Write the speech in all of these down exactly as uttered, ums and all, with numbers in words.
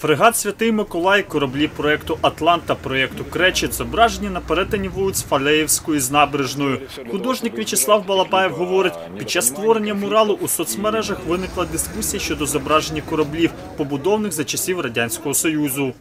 Фрегат «Святий Миколай», кораблі проєкту «Атлант» та проєкту «Кречет» зображені на перетині вулиць Фалеївської з Набережною. Художник В'ячеслав Балабаєв говорить, під час створення муралу у соцмережах виникла дискусія щодо зображення кораблів, побудованих за часів Радянського Союзу.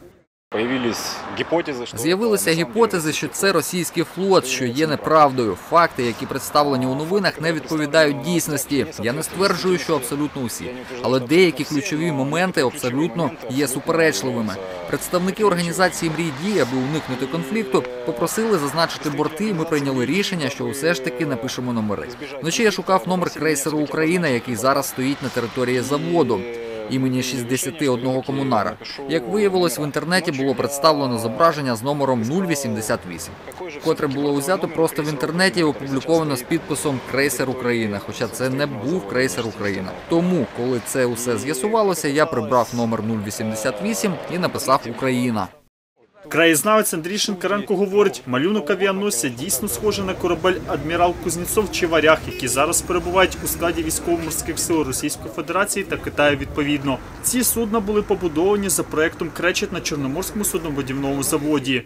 З'явилися гіпотези, що це російський флот, що є неправдою. Факти, які представлені у новинах, не відповідають дійсності. Я не стверджую, що абсолютно усі. Але деякі ключові моменти абсолютно є суперечливими. Представники організації «Мрій дій», аби уникнути конфлікту, попросили зазначити борти, і ми прийняли рішення, що усе ж таки напишемо номери. Вночі я шукав номер крейсеру «Україна», який зараз стоїть на території заводу імені шістдесят одного комунара. Як виявилось, в інтернеті було представлено зображення з номером нуль вісімдесят вісім, котре було узято просто в інтернеті і опубліковано з підписом «Крейсер Україна», хоча це не був крейсер Україна. Тому, коли це усе з'ясувалося, я прибрав номер нуль вісімдесят вісім і написав «Україна». Краєзнавець Андрій Шинкаренко говорить, малюнок авіаносця дійсно схожий на корабель «Адмірал Кузнєцов» чи «Варяг», які зараз перебувають у складі військово-морських сил Російської Федерації та Китаю відповідно. Ці судна були побудовані за проєктом «Кречет» на Чорноморському суднобудівному заводі.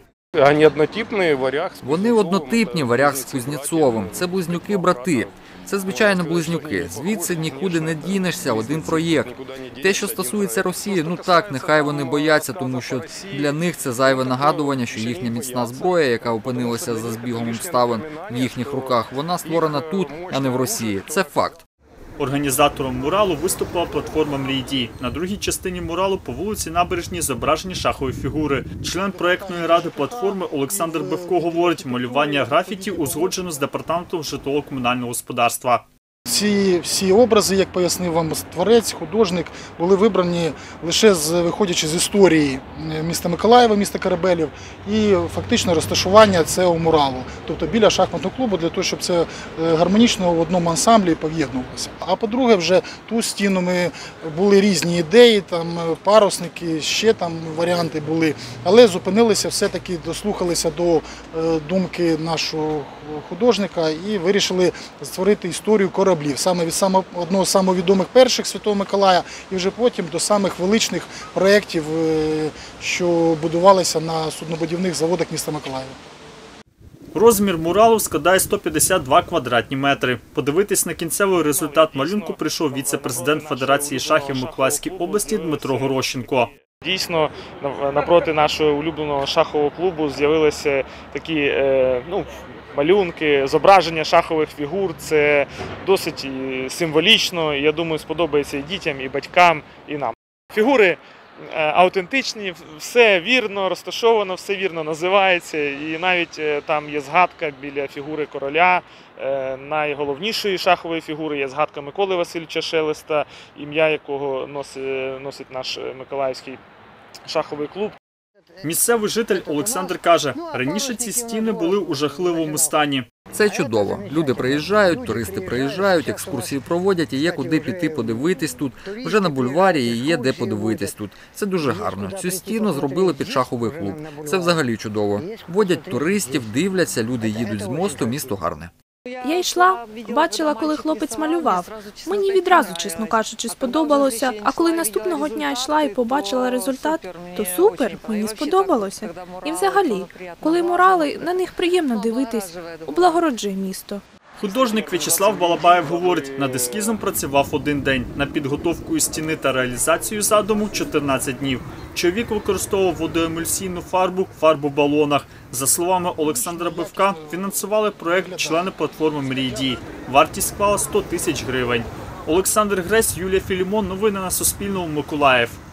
Вони однотипні, «Варяг» з Кузнєцовим. Це близнюки-брати. Це, звичайно, близнюки. Звідси нікуди не дінешся, один проєкт. Те, що стосується Росії, ну так, нехай вони бояться, тому що для них це зайве нагадування, що їхня міцна зброя, яка опинилася за збігом обставин в їхніх руках, вона створена тут, а не в Росії. Це факт. Організатором муралу виступила платформа «Мрій дій». На другій частині муралу по вулиці Набережній зображені шахові фігури. Член проєктної ради платформи Олександр Бевко говорить, малювання графіті узгоджено з департаментом житлово-комунального господарства. Ці всі образи, як пояснив вам творець, художник, були вибрані лише з, виходячи з історії міста Миколаєва, міста корабелів, і фактично розташування цього муралу, тобто біля шахматного клубу, для того, щоб це гармонічно в одному ансамблі поєднувалося. А по-друге, вже ту стіну ми були різні ідеї, там парусники, ще там варіанти були, але зупинилися, все-таки дослухалися до думки нашого художника і вирішили створити історію кораблів. Саме від само, одного з самовідомих перших Святого Миколая і вже потім до самих величних проєктів, що будувалися на суднобудівних заводах міста Миколаєва. Розмір муралу складає сто п'ятдесят два квадратні метри. Подивитись на кінцевий результат малюнку прийшов віце-президент Федерації шахів Миколаївської області Дмитро Горощенко. Дійсно, напроти нашого улюбленого шахового клубу з'явилися такі ну, малюнки, зображення шахових фігур. Це досить символічно, я думаю, сподобається і дітям, і батькам, і нам. Фігури аутентичні, все вірно розташовано, все вірно називається. І навіть там є згадка біля фігури короля, найголовнішої шахової фігури, є згадка Миколи Васильовича Шелеста, ім'я якого носить наш Миколаївський шаховий клуб. Місцевий житель Олександр каже, раніше ці стіни були у жахливому стані. Це чудово. Люди приїжджають, туристи приїжджають, екскурсії проводять, і є куди піти подивитись тут. Вже на бульварі і є де подивитись тут. Це дуже гарно. Цю стіну зробили під шаховий клуб. Це взагалі чудово. Водять туристів, дивляться, люди їдуть з мосту, місто гарне. Я йшла, бачила, коли хлопець малював. Мені відразу, чесно кажучи, сподобалося. А коли наступного дня йшла і побачила результат, то супер, мені сподобалося. І взагалі, коли мурали, на них приємно дивитись, облагороджує місто. Художник В'ячеслав Балабаєв говорить, над ескізом працював один день. На підготовку стіни та реалізацію задуму – чотирнадцять днів. Чоловік використовував водоемульсійну фарбу, фарбу в балонах. За словами Олександра Бевка, фінансували проєкт члени платформи «Мрій дій». Вартість склала сто тисяч гривень. Олександр Гресь, Юлія Філімон. Новини на Суспільному. Миколаїв.